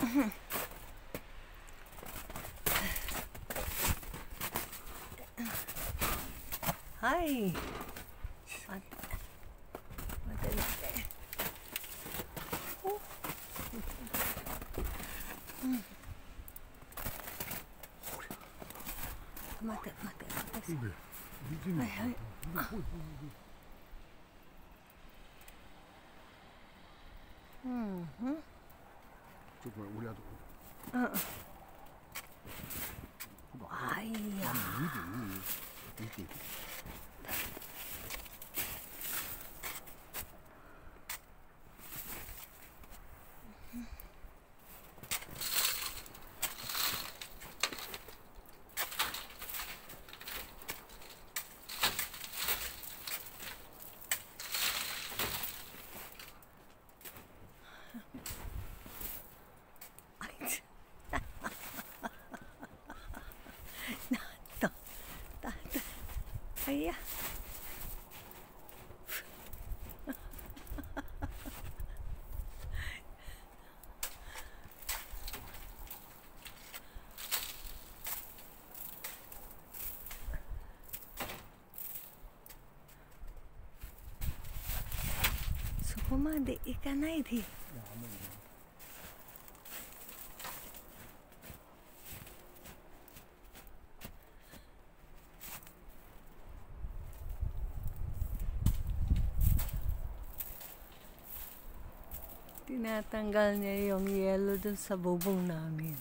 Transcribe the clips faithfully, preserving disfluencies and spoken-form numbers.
はい。待って、待って、待って。お。うん。待って、待って、待って。はいはい。うん、うん。 ちょ、これ俺やと。 うん。あ、いいや。見て、見て。いや。そこまで行かないで。Tinatanggal niya yung yellow dun sa bubong namin.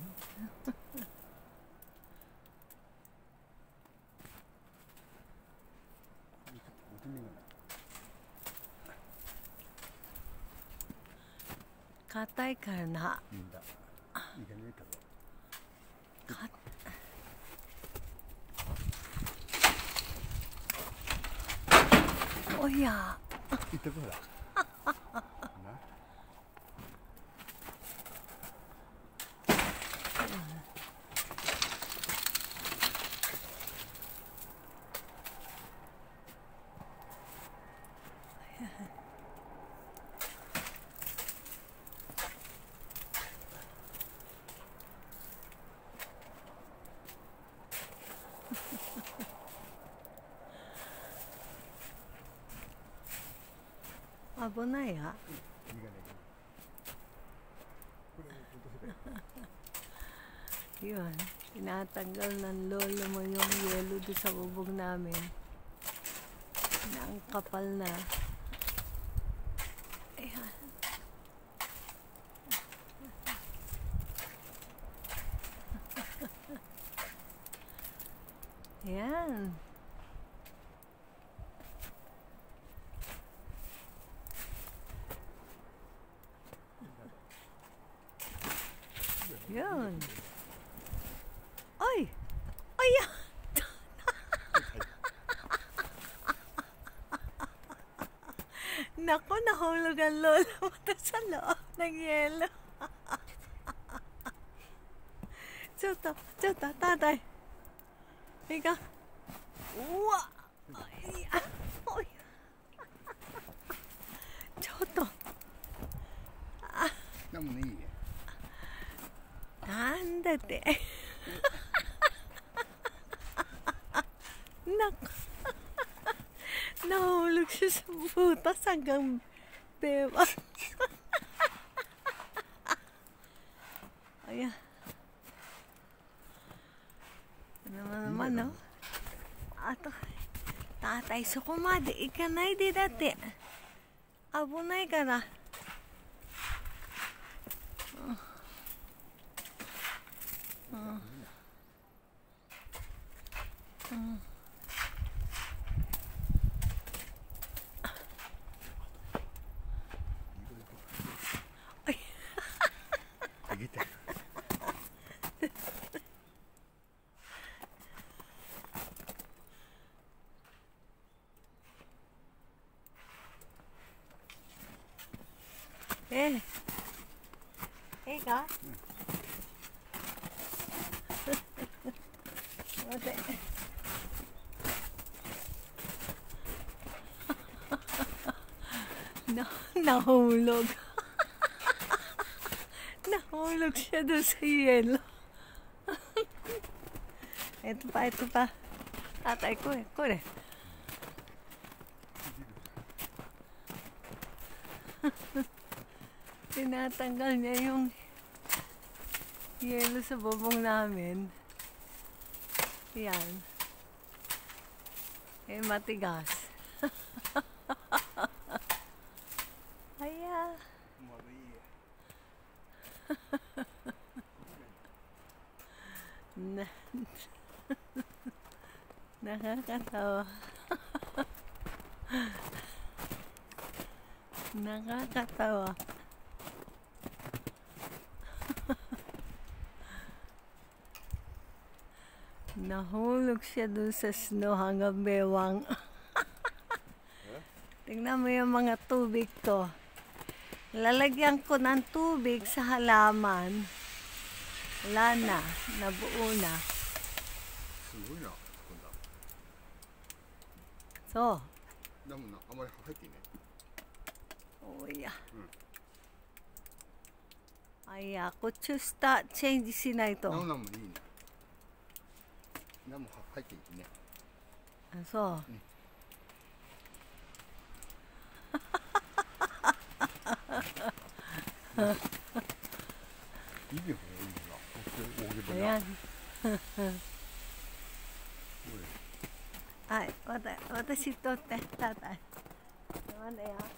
Katay ka na. Kat oh ya. Ito ko lang. Abonay ha. Yun, tinatanggal ng lolo mo yung yelo doon sa bubong namin. Na ang kapal na. Ayan. Ayan. Yun. Ay! Ay! Naku, nahulog ang lola mo sa loob ng yelo. Choto, choto, tatay. Ika. Uwa! Ay! Ay! Choto. Namu ne iyi. なんだってnahulog siya sa butas hanggang beba. Ayan. Ano naman, no? Ato, tatay, so kumade, ikanay di dati. Abunay ka na. Uh. Uh. Akita. Eh. Eh ka? Ote. Na nahulog. Nahulog siya doon sa yelo. Ito pa, ito pa. Tatay ko eh. Kore. Tinatanggal niya yung yelo sa bubong namin. Yan. Eh, matigas. Aya. Na Nakakatawa. Nakakatawa. Nahulog siya dun sa snow hanggang bewang. Tingnan mo yung mga tubig ko. Lalagyan ko ng tubig sa halaman. Wala na. Nabuo na. すごいな、こんな。 そう。 でもな、あまり入っていない。 おや。 うん。 あいや、こっちスタチェンジしないと。 なんなんもいいね。なんも入っていいね。 あ、そう。 うんいいよ、いいな。 Ayan. Ay, wata, watashi to te, tatay. Naman na yan.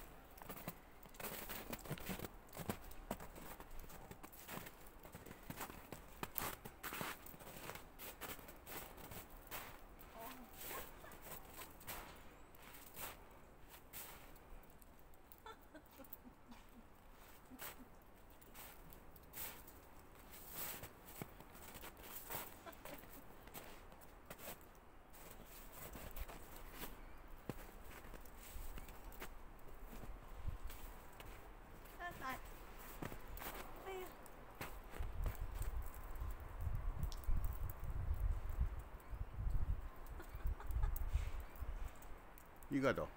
いいかと。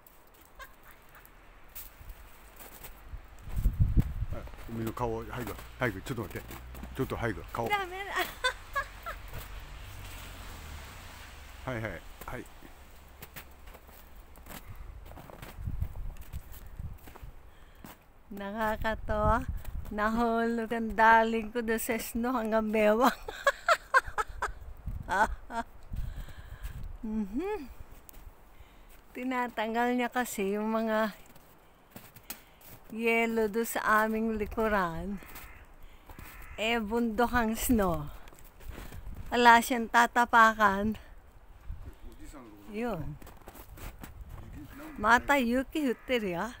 海の顔、早く、早く、ちょっと待って。ちょっと早く、顔。 ダメだ。 はいはい、はい。 Nakakatawa. Nahulog ang darling ko doon sa snow hanggang bewang. mm-hmm. Tinatanggal niya kasi yung mga yelo doon sa aming likuran. Eh, bundok ang snow. Wala siyang tatapakan. Yun. Mata yuki hutteru ya.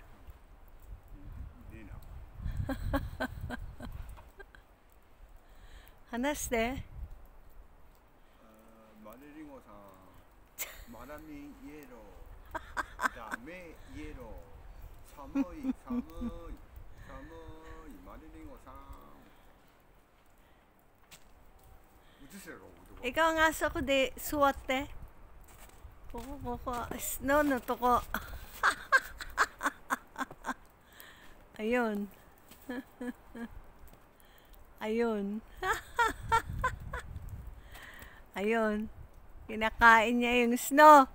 Hanashite. マネリンゴさん、マナミイエロー、ダメイエロー、寒い寒い寒いマネリンゴさん。映せろ。 Ikaw nga sa ko de suwate. Kuko kuko snow no toko. Ayun. Ayun. Ayun. Kinakain niya yung snow.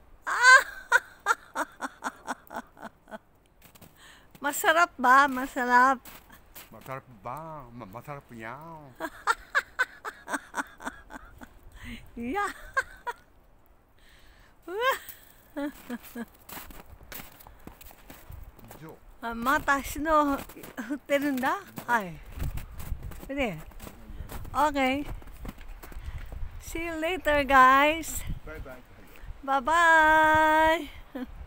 Masarap ba? Masarap. Masarap ba? Masarap yan. Yeah. Ah, mata snow hutteru nda? Hai. Ready? Okay. See you later, guys. Bye bye. Bye bye.